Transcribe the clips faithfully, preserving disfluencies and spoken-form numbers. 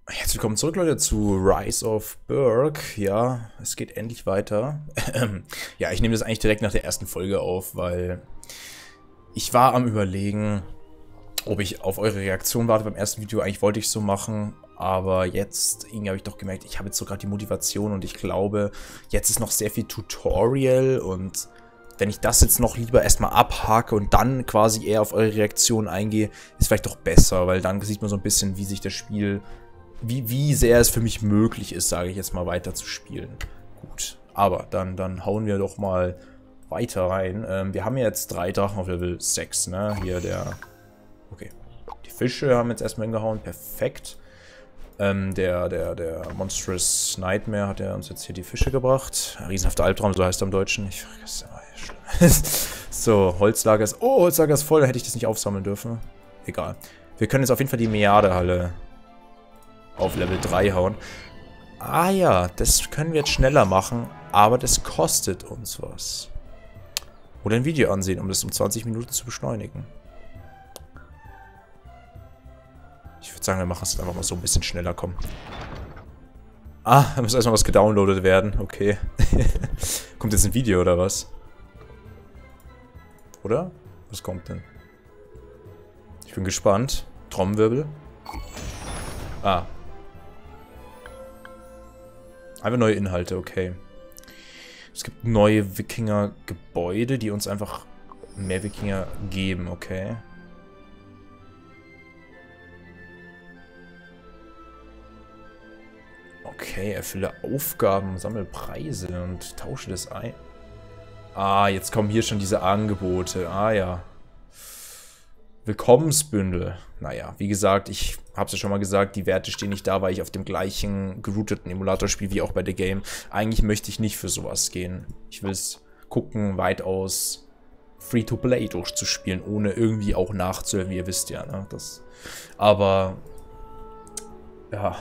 Herzlich willkommen zurück, Leute, zu Rise of Berg. Ja, es geht endlich weiter. Ja, ich nehme das eigentlich direkt nach der ersten Folge auf, weil ich war am Überlegen, ob ich auf eure Reaktion warte beim ersten Video. Eigentlich wollte ich es so machen, aber jetzt irgendwie habe ich doch gemerkt, ich habe jetzt so gerade die Motivation und ich glaube, jetzt ist noch sehr viel Tutorial und wenn ich das jetzt noch lieber erstmal abhake und dann quasi eher auf eure Reaktion eingehe, ist vielleicht doch besser, weil dann sieht man so ein bisschen, wie sich das Spiel... Wie, wie sehr es für mich möglich ist, sage ich jetzt mal, weiter zu spielen. Gut, aber dann, dann hauen wir doch mal weiter rein. Ähm, wir haben jetzt drei Drachen auf Level sechs, ne? Hier der... Okay. Die Fische haben jetzt erstmal hingehauen, perfekt. Ähm, der, der, der Monstrous Nightmare hat ja uns jetzt hier die Fische gebracht. Riesenhafter Albtraum, so heißt er im Deutschen. Ich vergesse immer, schlimm. So, Holzlager ist... Oh, Holzlager ist voll, da hätte ich das nicht aufsammeln dürfen. Egal. Wir können jetzt auf jeden Fall die Meadehalle auf Level drei hauen. Ah ja, das können wir jetzt schneller machen, aber das kostet uns was. Oder ein Video ansehen, um das um zwanzig Minuten zu beschleunigen. Ich würde sagen, wir machen es einfach mal so ein bisschen schneller, kommen. Ah, da muss erstmal was gedownloadet werden, okay. Kommt jetzt ein Video oder was? Oder? Was kommt denn? Ich bin gespannt. Trommelwirbel. Ah. Einfach neue Inhalte, okay. Es gibt neue Wikinger-Gebäude, die uns einfach mehr Wikinger geben, okay. Okay, erfülle Aufgaben, sammle Preise und tausche das ein. Ah, jetzt kommen hier schon diese Angebote. Ah ja. Willkommensbündel. Naja, wie gesagt, ich habe es ja schon mal gesagt, die Werte stehen nicht da, weil ich auf dem gleichen gerouteten Emulator spiele wie auch bei The Game. Eigentlich möchte ich nicht für sowas gehen. Ich will es gucken, weitaus Free-to-Play durchzuspielen, ohne irgendwie auch nachzuhören, wie ihr wisst ja. Ne? Das, aber, ja.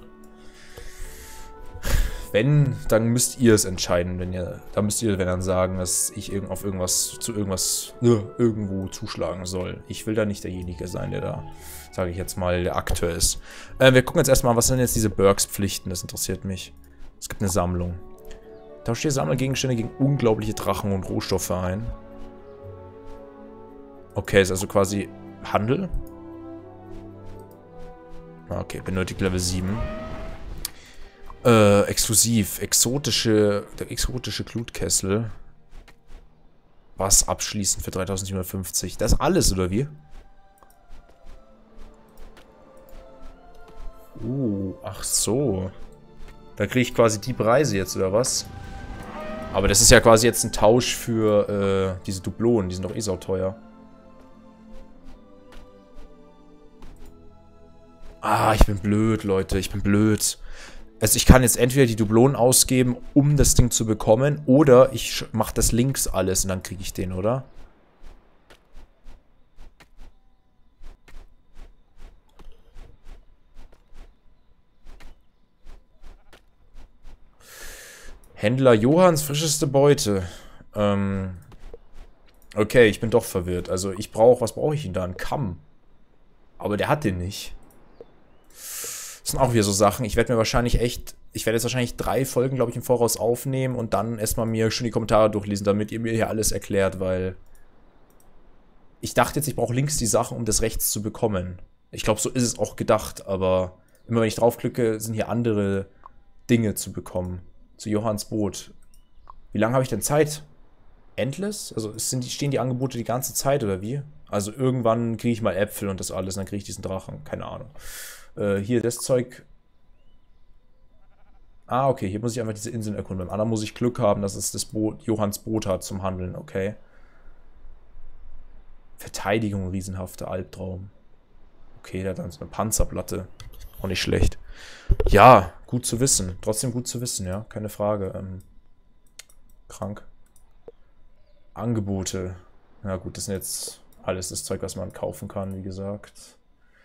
Wenn, dann müsst ihr es entscheiden, wenn ihr, da müsst ihr wenn dann sagen, dass ich irgend auf irgendwas, zu irgendwas, äh, irgendwo zuschlagen soll. Ich will da nicht derjenige sein, der da, sage ich jetzt mal, der Akteur ist. Äh, wir gucken jetzt erstmal, was sind jetzt diese Burgs-Pflichten, das interessiert mich. Es gibt eine Sammlung. Tauscht ihr Sammelgegenstände gegen unglaubliche Drachen und Rohstoffe ein. Okay, ist also quasi Handel. Okay, benötigt Level sieben. Äh, exklusiv. Exotische, der exotische Glutkessel. Was abschließen für dreitausendsiebenhundertfünfzig? Das ist alles, oder wie? Uh, ach so. Da kriege ich quasi die Preise jetzt, oder was? Aber das ist ja quasi jetzt ein Tausch für äh, diese Dublonen. Die sind doch eh sauteuer. Ah, ich bin blöd, Leute. Ich bin blöd. Also ich kann jetzt entweder die Dublonen ausgeben, um das Ding zu bekommen, oder ich mache das links alles und dann kriege ich den, oder? Händler Johanns frischeste Beute. Ähm okay, ich bin doch verwirrt. Also ich brauche, was brauche ich denn da? Einen Kamm. Aber der hat den nicht. Das sind auch wieder so Sachen. Ich werde mir wahrscheinlich echt, ich werde jetzt wahrscheinlich drei Folgen, glaube ich, im Voraus aufnehmen und dann erstmal mir schon die Kommentare durchlesen, damit ihr mir hier alles erklärt, weil ich dachte jetzt, ich brauche links die Sachen, um das rechts zu bekommen. Ich glaube, so ist es auch gedacht, aber immer wenn ich draufklicke, sind hier andere Dinge zu bekommen. Zu Johanns Boot. Wie lange habe ich denn Zeit? Endless? Also sind die, stehen die Angebote die ganze Zeit oder wie? Also irgendwann kriege ich mal Äpfel und das alles und dann kriege ich diesen Drachen. Keine Ahnung. Äh, hier das Zeug. Ah, okay, hier muss ich einfach diese Inseln erkunden. Beim anderen muss ich Glück haben, dass es das Boot, Johanns Boot hat zum Handeln, okay. Verteidigung, riesenhafter Albtraum. Okay, der hat dann so eine Panzerplatte. Auch nicht schlecht. Ja, gut zu wissen. Trotzdem gut zu wissen, ja, keine Frage. Ähm, krank. Angebote. Ja gut, das sind jetzt alles das Zeug, was man kaufen kann, wie gesagt.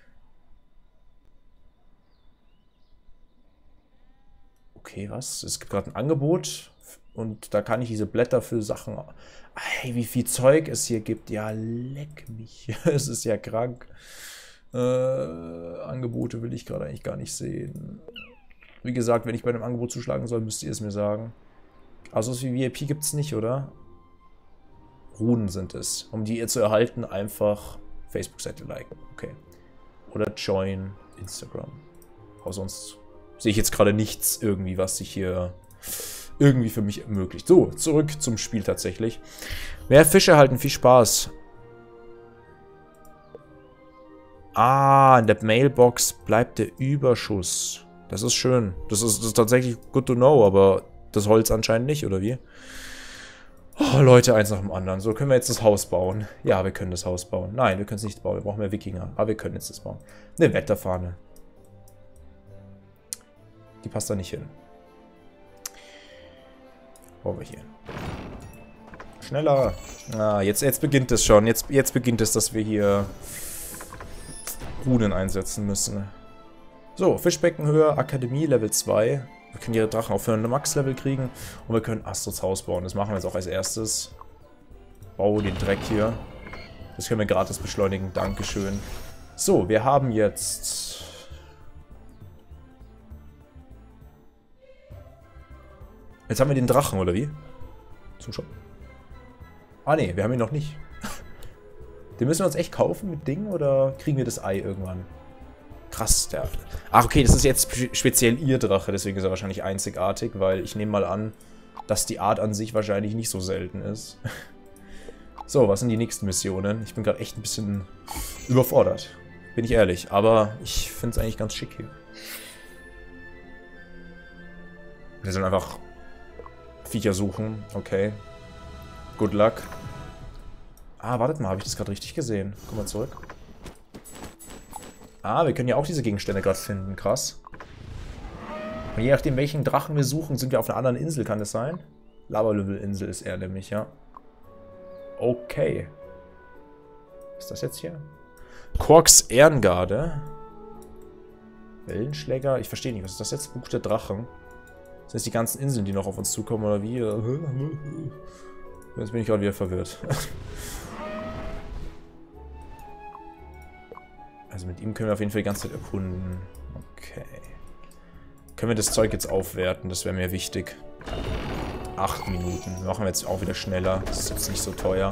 Okay, was? Es gibt gerade ein Angebot und da kann ich diese Blätter für Sachen... Ey, wie viel Zeug es hier gibt. Ja, leck mich. Es ist ja krank. Äh, Angebote will ich gerade eigentlich gar nicht sehen. Wie gesagt, wenn ich bei einem Angebot zuschlagen soll, müsst ihr es mir sagen. Also so wie V I P gibt es nicht, oder? Runen sind es. Um die ihr zu erhalten, einfach Facebook-Seite liken. Okay. Oder join Instagram. Aber sonst sehe ich jetzt gerade nichts irgendwie, was sich hier irgendwie für mich ermöglicht. So, zurück zum Spiel tatsächlich. Mehr Fische erhalten, viel Spaß. Ah, in der Mailbox bleibt der Überschuss. Das ist schön. Das ist, das ist tatsächlich good to know, aber das Holz anscheinend nicht, oder wie? Oh, Leute, eins nach dem anderen. So, können wir jetzt das Haus bauen? Ja, wir können das Haus bauen. Nein, wir können es nicht bauen. Wir brauchen mehr Wikinger. Aber wir können jetzt das bauen. Eine Wetterfahne. Die passt da nicht hin. Bauen wir hier. Schneller. Ah, jetzt, jetzt beginnt es schon. Jetzt, jetzt beginnt es, dass wir hier Runen einsetzen müssen. So, Fischbeckenhöhe, Akademie, Level zwei. Wir können ihre Drachen auf für ein Max-Level kriegen. Und wir können Astrids Haus bauen. Das machen wir jetzt auch als erstes. Bau den Dreck hier. Das können wir gratis beschleunigen. Dankeschön. So, wir haben jetzt... Jetzt haben wir den Drachen, oder wie? Zuschauen. Ah, ne, wir haben ihn noch nicht. Den müssen wir uns echt kaufen mit Ding, oder kriegen wir das Ei irgendwann? Krass, der... Ach, okay, das ist jetzt speziell ihr Drache, deswegen ist er wahrscheinlich einzigartig, weil ich nehme mal an, dass die Art an sich wahrscheinlich nicht so selten ist. So, was sind die nächsten Missionen? Ich bin gerade echt ein bisschen überfordert, bin ich ehrlich, aber ich finde es eigentlich ganz schick hier. Wir sollen einfach Viecher suchen, okay. Good luck. Ah, wartet mal, habe ich das gerade richtig gesehen? Komm mal zurück. Ah, wir können ja auch diese Gegenstände gerade finden. Krass. Und je nachdem, welchen Drachen wir suchen, sind wir auf einer anderen Insel, kann das sein? Lava-Level-Insel ist er nämlich, ja. Okay. Was ist das jetzt hier? Korks Ehrengarde. Wellenschläger. Ich verstehe nicht, was ist das jetzt? Buch der Drachen. Sind das die ganzen Inseln, die noch auf uns zukommen, oder wie? Jetzt bin ich gerade wieder verwirrt. Also mit ihm können wir auf jeden Fall die ganze Zeit erkunden. Okay. Können wir das Zeug jetzt aufwerten? Das wäre mir wichtig. Acht Minuten. Machen wir jetzt auch wieder schneller. Das ist jetzt nicht so teuer.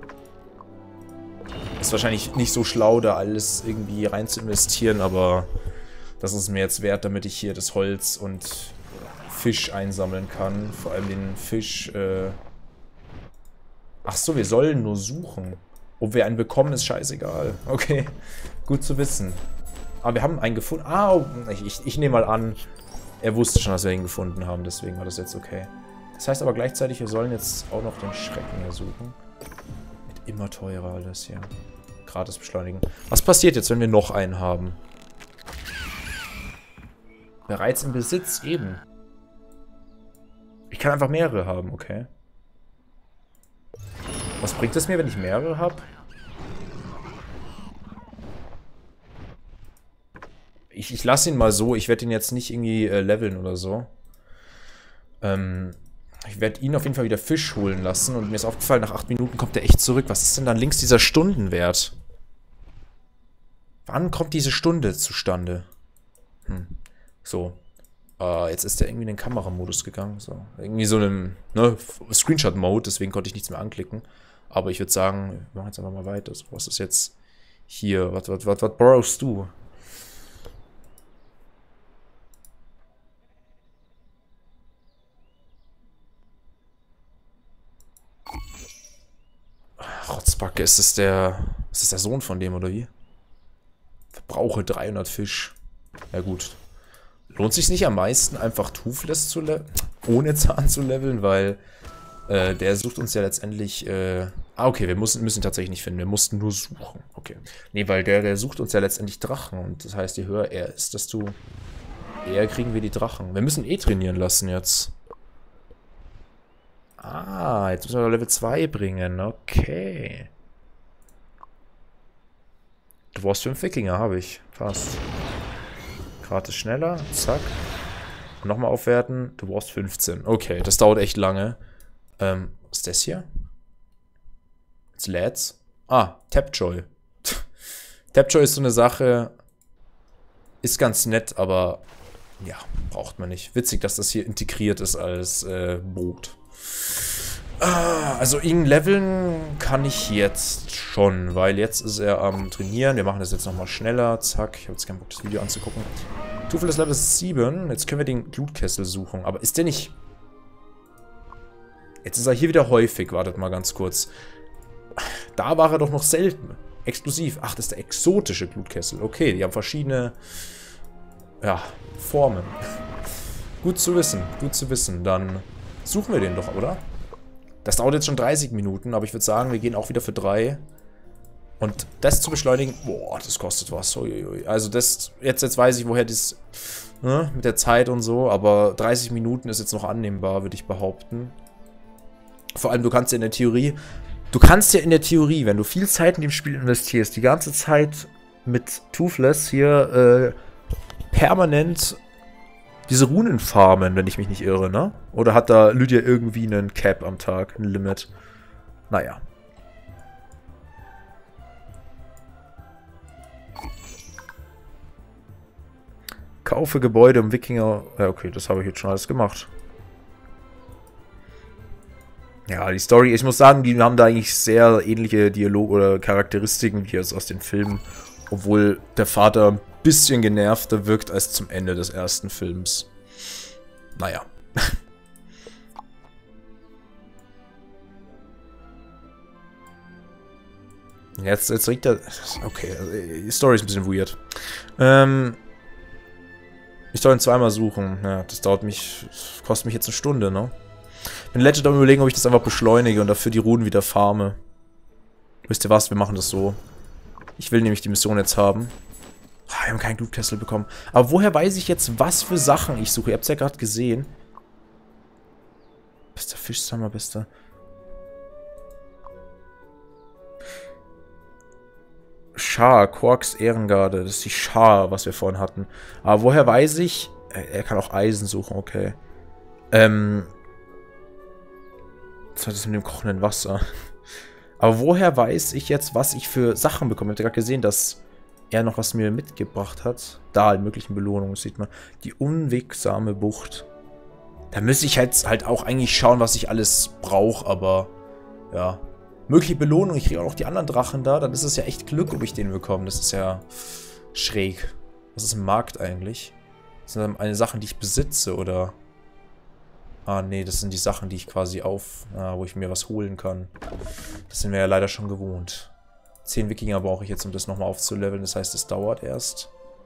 Ist wahrscheinlich nicht so schlau, da alles irgendwie rein zu investieren, aber das ist mir jetzt wert, damit ich hier das Holz und Fisch einsammeln kann. Vor allem den Fisch, äh... Ach so, wir sollen nur suchen. Ob wir einen bekommen, ist scheißegal. Okay, gut zu wissen. Aber wir haben einen gefunden. Ah, ich, ich, ich nehme mal an, er wusste schon, dass wir ihn gefunden haben. Deswegen war das jetzt okay. Das heißt aber gleichzeitig, wir sollen jetzt auch noch den Schrecken hier suchen. Wird immer teurer alles hier. Gratis beschleunigen. Was passiert jetzt, wenn wir noch einen haben? Bereits im Besitz, eben. Ich kann einfach mehrere haben, okay. Was bringt es mir, wenn ich mehrere habe? Ich, ich lasse ihn mal so. Ich werde ihn jetzt nicht irgendwie äh, leveln oder so. Ähm, ich werde ihn auf jeden Fall wieder Fisch holen lassen. Und mir ist aufgefallen, nach acht Minuten kommt er echt zurück. Was ist denn dann links dieser Stundenwert? Wann kommt diese Stunde zustande? Hm. So. Uh, jetzt ist er irgendwie in den Kameramodus gegangen. So. Irgendwie so einem ne, Screenshot-Mode, deswegen konnte ich nichts mehr anklicken. Aber ich würde sagen, wir machen jetzt einfach mal weiter. So, was ist jetzt hier? Was, was, was, was borrowst du? Rotzbacke, ist das der. Ist das der Sohn von dem, oder wie? Verbrauche dreihundert Fisch. Ja, gut. Lohnt sich nicht am meisten, einfach Toothless zu leveln, ohne Zahn zu leveln, weil äh, der sucht uns ja letztendlich. Äh, ah, okay, wir müssen, müssen ihn tatsächlich nicht finden, wir mussten nur suchen. Okay. Nee, weil der, der sucht uns ja letztendlich Drachen und das heißt, je höher er ist, desto eher kriegen wir die Drachen. Wir müssen eh trainieren lassen jetzt. Ah, jetzt müssen wir Level zwei bringen, okay. Du brauchst fünf Wikinger, habe ich. Fast. Gratis schneller, zack. Nochmal aufwerten, du brauchst fünfzehn. Okay, das dauert echt lange. Ähm, was ist das hier? Jetzt lädt's. Ah, Tapjoy. Tapjoy ist so eine Sache, ist ganz nett, aber ja, braucht man nicht. Witzig, dass das hier integriert ist als äh, Boot. Ah, also ihn leveln kann ich jetzt schon, weil jetzt ist er am Trainieren. Wir machen das jetzt nochmal schneller. Zack, ich habe jetzt keinen Bock, das Video anzugucken. Tufel ist Level sieben. Jetzt können wir den Glutkessel suchen. Aber ist der nicht... Jetzt ist er hier wieder häufig. Wartet mal ganz kurz. Da war er doch noch selten. Exklusiv. Ach, das ist der exotische Glutkessel. Okay, die haben verschiedene... Ja, Formen. Gut zu wissen. Gut zu wissen. Dann suchen wir den doch, oder? Das dauert jetzt schon dreißig Minuten, aber ich würde sagen, wir gehen auch wieder für drei. Und das zu beschleunigen, boah, das kostet was. Uiuiui. Also das, jetzt, jetzt weiß ich, woher das, ne, mit der Zeit und so, aber dreißig Minuten ist jetzt noch annehmbar, würde ich behaupten. Vor allem, du kannst ja in der Theorie, du kannst ja in der Theorie, wenn du viel Zeit in dem Spiel investierst, die ganze Zeit mit Toothless hier äh, permanent diese Runen farmen, wenn ich mich nicht irre, ne? Oder hat da Lydia irgendwie einen Cap am Tag, ein Limit? Naja. Kaufe Gebäude im Wikinger... Ja, okay, das habe ich jetzt schon alles gemacht. Ja, die Story, ich muss sagen, die haben da eigentlich sehr ähnliche Dialoge oder Charakteristiken wie jetzt aus den Filmen. Obwohl der Vater ein bisschen genervter wirkt als zum Ende des ersten Films. Naja. Jetzt, jetzt regt er... Okay, also die Story ist ein bisschen weird. Ähm... Ich soll ihn zweimal suchen. Ja, das dauert mich... Das kostet mich jetzt eine Stunde, ne? Ich bin legit am Überlegen, ob ich das einfach beschleunige und dafür die Runen wieder farme. Wisst ihr was? Wir machen das so. Ich will nämlich die Mission jetzt haben. Ah, wir haben keinen Glutkessel bekommen. Aber woher weiß ich jetzt, was für Sachen ich suche? Ihr habt es ja gerade gesehen. Bester Fischsammer, bester... Schar, Quarks Ehrengarde. Das ist die Schar, was wir vorhin hatten. Aber woher weiß ich... Er kann auch Eisen suchen, okay. Ähm... Was hat das mit dem kochenden Wasser? Aber woher weiß ich jetzt, was ich für Sachen bekomme? Ihr habt ja gerade gesehen, dass er noch was mir mitgebracht hat. Da, in möglichen Belohnungen, sieht man. Die unwegsame Bucht. Da müsste ich halt, halt auch eigentlich schauen, was ich alles brauche, aber... Ja... Mögliche Belohnung, ich kriege auch noch die anderen Drachen da, dann ist es ja echt Glück, ob ich den bekomme. Das ist ja schräg. Was ist im Markt eigentlich? Das sind eine Sachen, die ich besitze, oder? Ah, nee, das sind die Sachen, die ich quasi auf... Ah, wo ich mir was holen kann. Das sind wir ja leider schon gewohnt. Zehn Wikinger brauche ich jetzt, um das nochmal aufzuleveln. Das heißt, es dauert erst.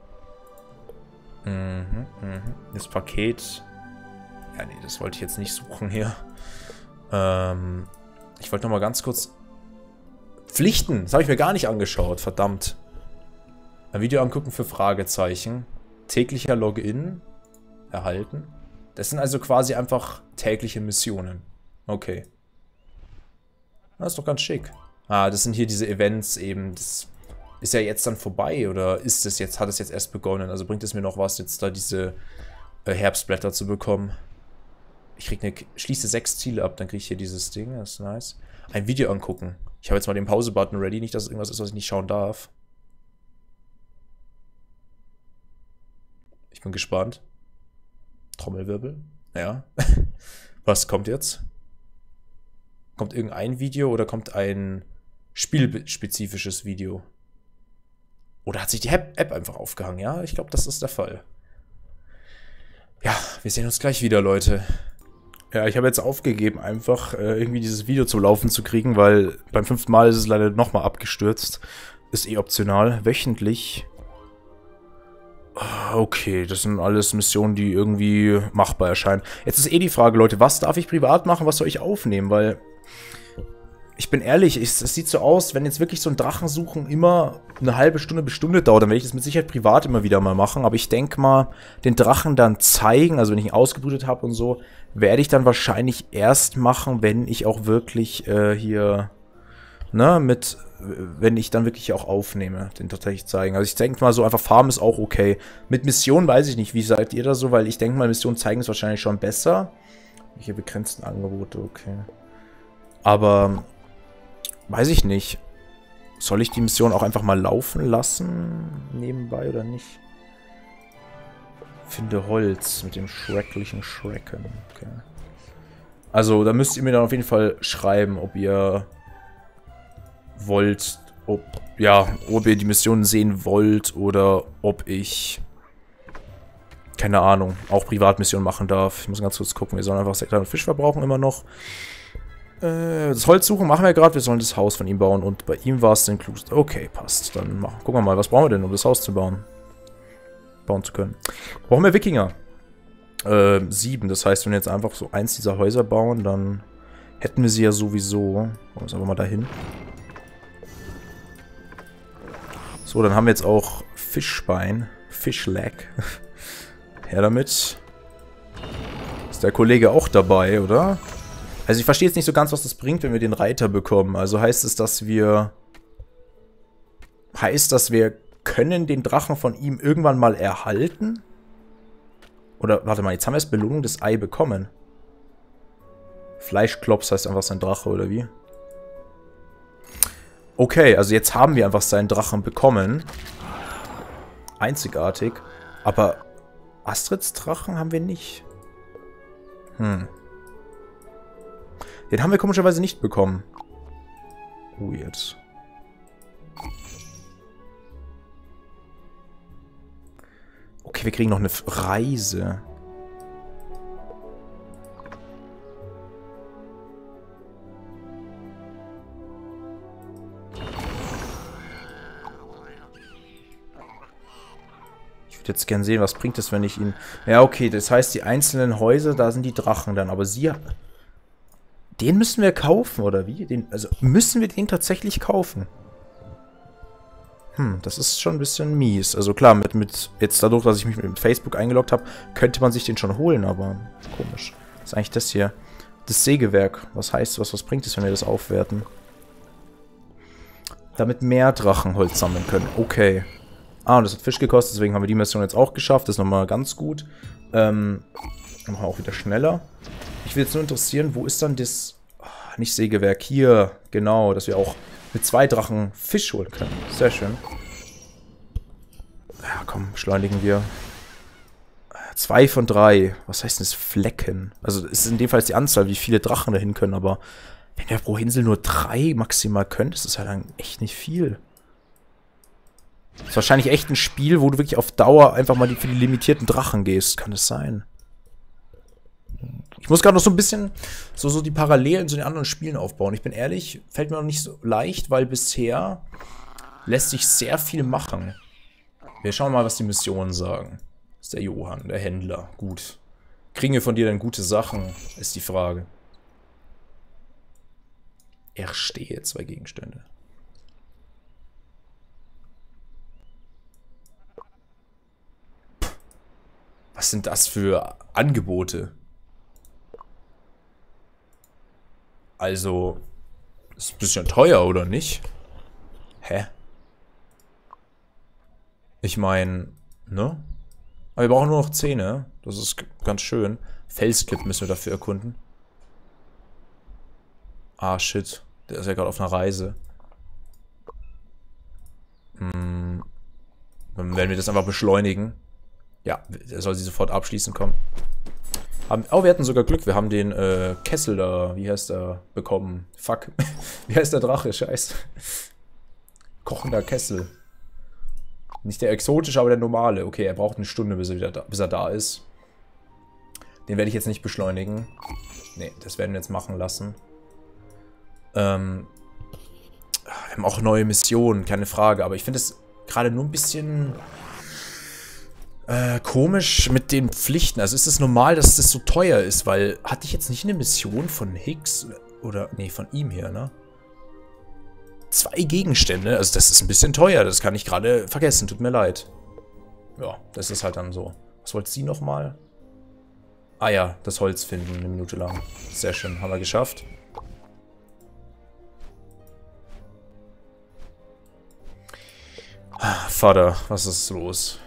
Mhm, mhm. Das Paket... Ja, nee, das wollte ich jetzt nicht suchen hier. Ähm... Ich wollte noch mal ganz kurz... Pflichten! Das habe ich mir gar nicht angeschaut, verdammt. Ein Video angucken für Fragezeichen. Täglicher Login. Erhalten. Das sind also quasi einfach tägliche Missionen. Okay. Das ist doch ganz schick. Ah, das sind hier diese Events eben. Das ist ja jetzt dann vorbei, oder ist es jetzt, hat es jetzt erst begonnen? Also bringt es mir noch was, jetzt da diese äh, Herbstblätter zu bekommen. Ich krieg eine, schließe sechs Ziele ab, dann kriege ich hier dieses Ding, das ist nice. Ein Video angucken. Ich habe jetzt mal den Pause-Button ready, nicht, dass es irgendwas ist, was ich nicht schauen darf. Ich bin gespannt. Trommelwirbel. Ja. Was kommt jetzt? Kommt irgendein Video oder kommt ein spielspezifisches Video? Oder hat sich die App einfach aufgehangen? Ja, ich glaube, das ist der Fall. Ja, wir sehen uns gleich wieder, Leute. Ja, ich habe jetzt aufgegeben, einfach äh, irgendwie dieses Video zum Laufen zu kriegen, weil beim fünften Mal ist es leider nochmal abgestürzt. Ist eh optional. Wöchentlich. Okay, das sind alles Missionen, die irgendwie machbar erscheinen. Jetzt ist eh die Frage, Leute, was darf ich privat machen, was soll ich aufnehmen? Weil, ich bin ehrlich, es sieht so aus, wenn jetzt wirklich so ein Drachensuchen immer eine halbe Stunde bis Stunde dauert, dann werde ich das mit Sicherheit privat immer wieder mal machen. Aber ich denke mal, den Drachen dann zeigen, also wenn ich ihn ausgebrütet habe und so, werde ich dann wahrscheinlich erst machen, wenn ich auch wirklich äh, hier, ne, mit, wenn ich dann wirklich auch aufnehme, den tatsächlich zeigen. Also ich denke mal so, einfach Farmen ist auch okay. Mit Missionen weiß ich nicht, wie seid ihr da so, weil ich denke mal, Missionen zeigen ist wahrscheinlich schon besser. Hier begrenzten Angebote, okay. Aber, weiß ich nicht. Soll ich die Mission auch einfach mal laufen lassen? Nebenbei oder nicht? Finde Holz mit dem schrecklichen Schrecken. Okay. Also, da müsst ihr mir dann auf jeden Fall schreiben, ob ihr wollt, ob, ja, ob ihr die Missionen sehen wollt oder ob ich, keine Ahnung, auch Privatmissionen machen darf. Ich muss ganz kurz gucken, wir sollen einfach Sektor und Fisch verbrauchen immer noch. Äh, das Holz suchen machen wir gerade, wir sollen das Haus von ihm bauen und bei ihm war es den klugsten. Okay, passt, dann machen. Gucken wir mal, was brauchen wir denn, um das Haus zu bauen? Bauen zu können. Brauchen wir Wikinger? Äh, sieben, das heißt, wenn wir jetzt einfach so eins dieser Häuser bauen, dann hätten wir sie ja sowieso. Wollen wir uns aber mal dahin. So, dann haben wir jetzt auch Fischbein. Fischleg. Her damit. Ist der Kollege auch dabei, oder? Also ich verstehe jetzt nicht so ganz, was das bringt, wenn wir den Reiter bekommen. Also heißt es, dass wir... Heißt, dass wir können den Drachen von ihm irgendwann mal erhalten? Oder, warte mal, jetzt haben wir als Belohnung das Ei bekommen. Fleischklops heißt einfach sein Drache, oder wie? Okay, also jetzt haben wir einfach seinen Drachen bekommen. Einzigartig. Aber Astrids Drachen haben wir nicht. Hm. Den haben wir komischerweise nicht bekommen. Weird. Okay, wir kriegen noch eine Reise. Ich würde jetzt gern sehen, was bringt es, wenn ich ihn... Ja, okay, das heißt, die einzelnen Häuser, da sind die Drachen dann. Aber sie... Den müssen wir kaufen, oder wie? Den, also müssen wir den tatsächlich kaufen? Hm, das ist schon ein bisschen mies. Also klar, mit, mit jetzt dadurch, dass ich mich mit Facebook eingeloggt habe, könnte man sich den schon holen, aber komisch. Was ist eigentlich das hier? Das Sägewerk. Was heißt, was, was bringt es, wenn wir das aufwerten? Damit mehr Drachenholz sammeln können. Okay. Ah, und das hat Fisch gekostet, deswegen haben wir die Mission jetzt auch geschafft. Das ist nochmal ganz gut. Ähm, dann machen wir auch wieder schneller. Ich will jetzt nur interessieren, wo ist dann das... Oh, nicht Sägewerk, hier. Genau, dass wir auch mit zwei Drachen Fisch holen können. Sehr schön. Ja, komm, beschleunigen wir. Zwei von drei. Was heißt denn das? Flecken. Also, es ist in dem Fall die Anzahl, wie viele Drachen dahin können, aber wenn wir pro Insel nur drei maximal können, ist das ja dann echt nicht viel. Das ist wahrscheinlich echt ein Spiel, wo du wirklich auf Dauer einfach mal für die limitierten Drachen gehst. Kann das sein? Ich muss gerade noch so ein bisschen so, so die Parallelen zu den anderen Spielen aufbauen. Ich bin ehrlich, fällt mir noch nicht so leicht, weil bisher lässt sich sehr viel machen. Wir schauen mal, was die Missionen sagen. Das ist der Johann, der Händler. Gut. Kriegen wir von dir denn gute Sachen, ist die Frage. Erstehe zwei Gegenstände. Was sind das für Angebote? Also, ist ein bisschen teuer, oder nicht? Hä? Ich meine, ne? Aber wir brauchen nur noch Zähne. Das ist ganz schön. Felsklipp müssen wir dafür erkunden. Ah, shit. Der ist ja gerade auf einer Reise. Hm. Dann werden wir das einfach beschleunigen. Ja, er soll sie sofort abschließen, komm. Haben, oh, wir hatten sogar Glück. Wir haben den äh, Kessel da, wie heißt der, bekommen. Fuck. Wie heißt der Drache? Scheiße. Kochender Kessel. Nicht der exotische, aber der normale. Okay, er braucht eine Stunde, bis er, wieder da, bis er da ist. Den werde ich jetzt nicht beschleunigen. Nee, das werden wir jetzt machen lassen. Ähm, wir haben auch neue Missionen, keine Frage. Aber ich finde es gerade nur ein bisschen... Äh, komisch mit den Pflichten. Also ist es normal, dass das so teuer ist, weil hatte ich jetzt nicht eine Mission von Hicks oder, nee, von ihm hier, ne? Zwei Gegenstände, also das ist ein bisschen teuer, das kann ich gerade vergessen, tut mir leid. Ja, das ist halt dann so. Was wollte sie nochmal? Ah ja, das Holz finden, eine Minute lang. Sehr schön, haben wir geschafft. Vater, was ist los?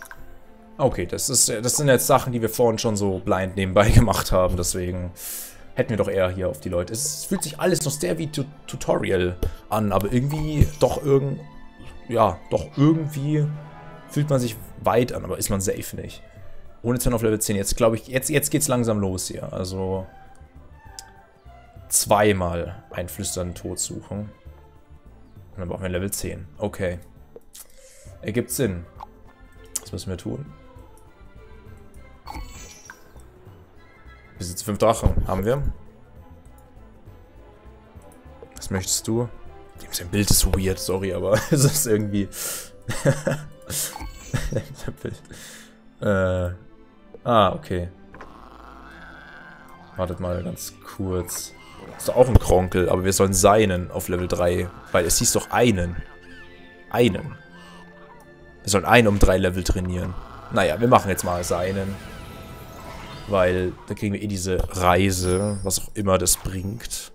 Okay, das ist, das sind jetzt Sachen, die wir vorhin schon so blind nebenbei gemacht haben, deswegen Hätten wir doch eher hier auf die Leute. Es fühlt sich alles noch sehr wie tu Tutorial an, aber irgendwie doch irgend... Ja, doch irgendwie fühlt man sich weit an, aber ist man safe nicht. Ohne Turn auf Level zehn. Jetzt glaube ich, jetzt, jetzt geht's langsam los hier. Also zweimal einflüstern, Tod suchen. Und dann brauchen wir Level zehn. Okay. Ergibt Sinn. Was müssen wir tun? Besitzt fünf Drachen. Haben wir. Was möchtest du? Sein Bild ist so weird, sorry, aber es ist irgendwie... äh... Ah, okay. Wartet mal ganz kurz. Das ist doch auch ein Kronkel, aber wir sollen seinen auf Level drei. Weil es hieß doch einen. Einen. Wir sollen einen um drei Level trainieren. Naja, wir machen jetzt mal seinen. Weil da kriegen wir eh diese Reise, was auch immer das bringt.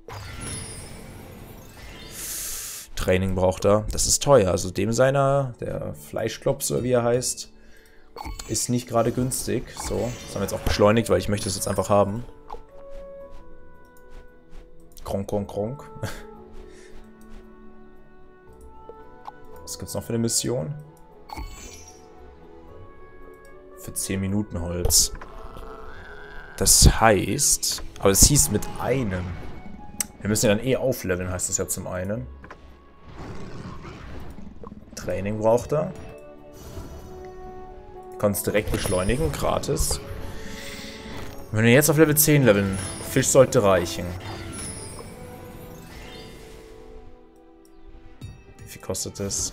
Training braucht er. Das ist teuer. Also dem seiner, der Fleischklops, oder wie er heißt, ist nicht gerade günstig. So, das haben wir jetzt auch beschleunigt, weil ich möchte es jetzt einfach haben. Kronk, kronk, kronk. Was gibt's noch für eine Mission? Für zehn Minuten Holz. Das heißt... Aber es hieß mit einem. Wir müssen ja dann eh aufleveln, heißt das ja zum einen. Training braucht er. Kannst direkt beschleunigen, gratis. Wenn wir jetzt auf Level zehn leveln, Fisch sollte reichen. Wie viel kostet das?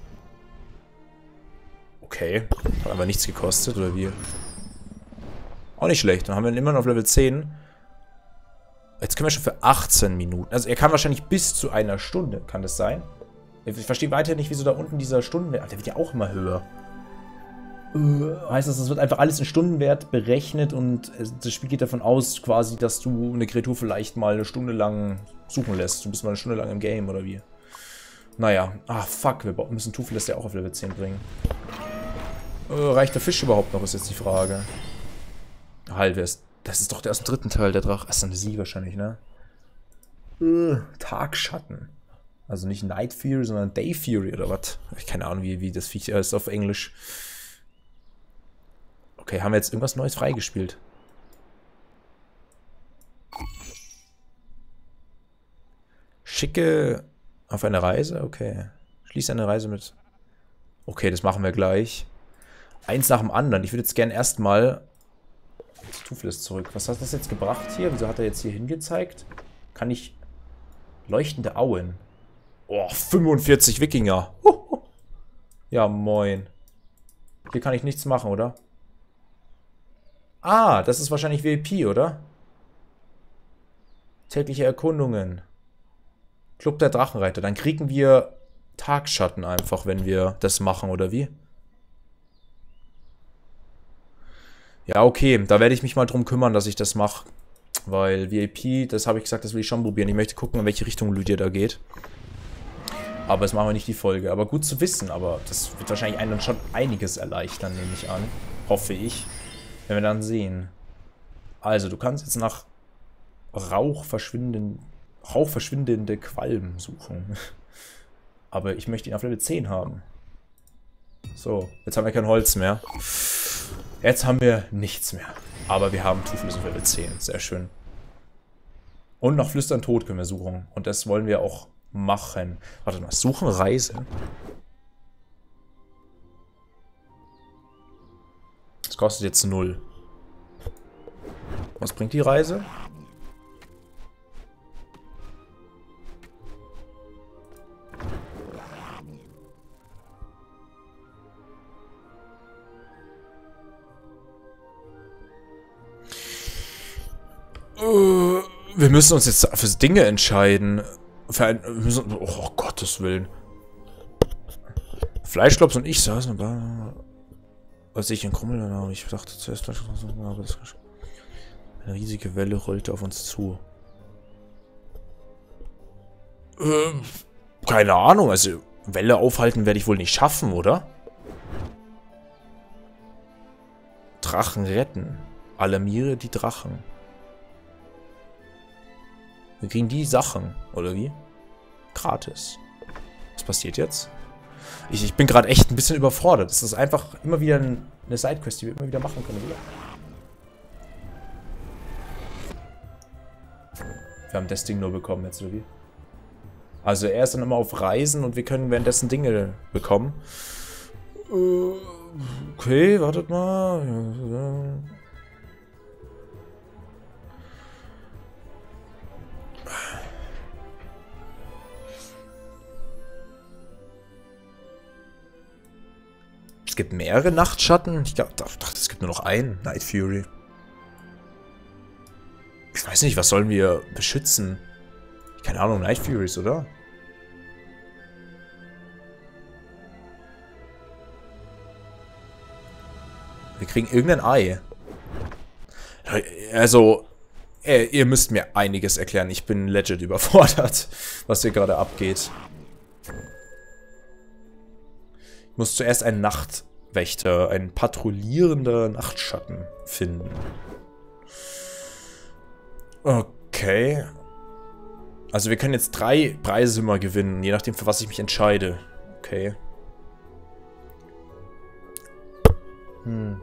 Okay, hat aber nichts gekostet, oder wie? Auch nicht schlecht, dann haben wir ihn immer noch auf Level zehn. Jetzt können wir schon für achtzehn Minuten. Also er kann wahrscheinlich bis zu einer Stunde, kann das sein? Ich verstehe weiter nicht, wieso da unten dieser Stundenwert... Der wird ja auch immer höher. Äh, heißt das, es wird einfach alles in Stundenwert berechnet und das Spiel geht davon aus, quasi, dass du eine Kreatur vielleicht mal eine Stunde lang suchen lässt. Du bist mal eine Stunde lang im Game, oder wie? Naja. Ah, fuck. Wir müssen Toothless ja auch auf Level zehn bringen. Äh, reicht der Fisch überhaupt noch, ist jetzt die Frage. Halt, wer ist... Das ist doch der aus dem dritten Teil, der Drache. Ach, ist eine Sie wahrscheinlich, ne? Äh, Tagschatten. Also nicht Night Fury, sondern Day Fury oder was? Ich keine Ahnung, wie, wie das Viech ist auf Englisch. Okay, haben wir jetzt irgendwas Neues freigespielt? Schicke auf eine Reise? Okay. Schließe eine Reise mit... Okay, das machen wir gleich. Eins nach dem anderen. Ich würde jetzt gerne erstmal... Toothless zurück. Was hat das jetzt gebracht hier? Wieso hat er jetzt hier hingezeigt? Kann ich... Leuchtende Auen. Oh, fünfundvierzig Wikinger. Huhu. Ja, moin. Hier kann ich nichts machen, oder? Ah, das ist wahrscheinlich V I P, oder? Tägliche Erkundungen. Club der Drachenreiter. Dann kriegen wir Tagschatten einfach, wenn wir das machen, oder wie? Ja, okay. Da werde ich mich mal drum kümmern, dass ich das mache. Weil V I P, das habe ich gesagt, das will ich schon probieren. Ich möchte gucken, in welche Richtung Lydia da geht. Aber das machen wir nicht die Folge. Aber gut zu wissen. Aber das wird wahrscheinlich einen schon einiges erleichtern, nehme ich an. Hoffe ich. Wenn wir dann sehen. Also, du kannst jetzt nach Rauch verschwinden, rauchverschwindende Qualm suchen. Aber ich möchte ihn auf Level zehn haben. So, jetzt haben wir kein Holz mehr. Jetzt haben wir nichts mehr. Aber wir haben Toothless auf Level zehn. Sehr schön. Und noch Flüstern Tod können wir suchen. Und das wollen wir auch machen. Warte mal, suchen Reise. Das kostet jetzt null. Was bringt die Reise? Wir müssen uns jetzt für Dinge entscheiden. Für ein, wir müssen, oh, Gottes Willen. Fleischklops und ich saßen da. Was ich in Krummel, aber ich dachte zuerst Fleischklops, aber das eine riesige Welle rollte auf uns zu. Ähm, keine Ahnung, also Welle aufhalten werde ich wohl nicht schaffen, oder? Drachen retten. Alarmiere die Drachen. Wir kriegen die Sachen, oder wie? Gratis. Was passiert jetzt? Ich, ich bin gerade echt ein bisschen überfordert. Das ist einfach immer wieder ein, eine Sidequest, die wir immer wieder machen können, oder? Wir haben das Ding nur bekommen jetzt, oder wie? Also er ist dann immer auf Reisen und wir können währenddessen Dinge bekommen. Okay, wartet mal. Es gibt mehrere Nachtschatten. Ich dachte, es gibt nur noch einen. Night Fury. Ich weiß nicht, was sollen wir beschützen? Keine Ahnung, Night Furies, oder? Wir kriegen irgendein Ei. Also, ihr müsst mir einiges erklären. Ich bin legit überfordert, was hier gerade abgeht. Ich muss zuerst einen Nachtwächter, einen patrouillierender Nachtschatten finden. Okay. Also wir können jetzt drei Preise immer gewinnen, je nachdem, für was ich mich entscheide. Okay. Hm.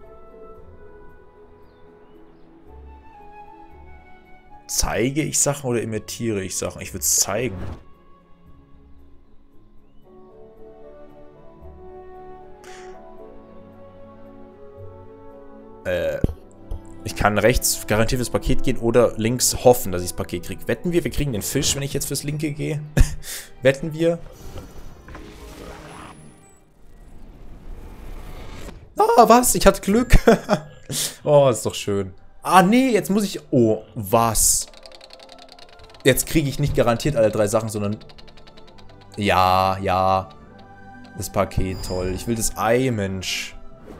Zeige ich Sachen oder imitiere ich Sachen? Ich würde es zeigen. Äh... Ich kann rechts garantiert fürs Paket gehen oder links hoffen, dass ich das Paket kriege. Wetten wir, wir kriegen den Fisch, wenn ich jetzt fürs linke gehe? Wetten wir? Ah, was? Ich hatte Glück. Oh, ist doch schön. Ah, nee, jetzt muss ich... Oh, was? Jetzt kriege ich nicht garantiert alle drei Sachen, sondern... Ja, ja. Das Paket, toll. Ich will das Ei, Mensch.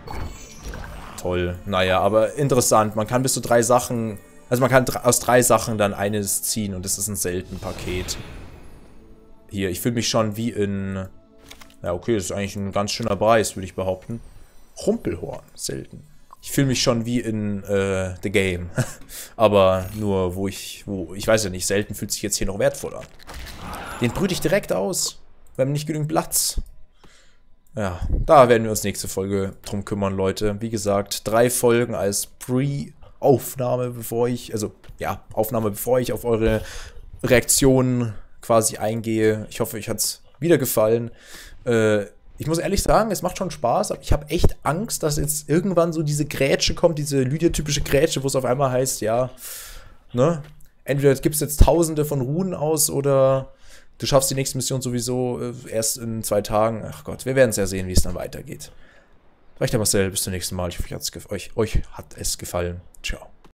Toll. Naja, aber interessant. Man kann bis zu drei Sachen... Also man kann aus drei Sachen dann eines ziehen und das ist ein selten Paket. Hier, ich fühle mich schon wie in... Ja, okay, das ist eigentlich ein ganz schöner Preis, würde ich behaupten. Rumpelhorn, selten. Ich fühle mich schon wie in äh, The Game. Aber nur, wo ich... wo ich weiß ja nicht, selten fühlt sich jetzt hier noch wertvoller. Den brüte ich direkt aus. Wir haben nicht genügend Platz. Ja, da werden wir uns nächste Folge drum kümmern, Leute. Wie gesagt, drei Folgen als Pre-Aufnahme, bevor ich, also, ja, Aufnahme, bevor ich auf eure Reaktionen quasi eingehe. Ich hoffe, euch hat es wieder gefallen. Äh, ich muss ehrlich sagen, es macht schon Spaß, aber ich habe echt Angst, dass jetzt irgendwann so diese Grätsche kommt, diese Lydia-typische Grätsche, wo es auf einmal heißt, ja, ne, entweder gibt es jetzt tausende von Runen aus oder... Du schaffst die nächste Mission sowieso äh, erst in zwei Tagen. Ach Gott, wir werden es ja sehen, wie es dann weitergeht. War ich der Marcel, bis zum nächsten Mal. Ich hoffe, euch, euch hat es gefallen. Ciao.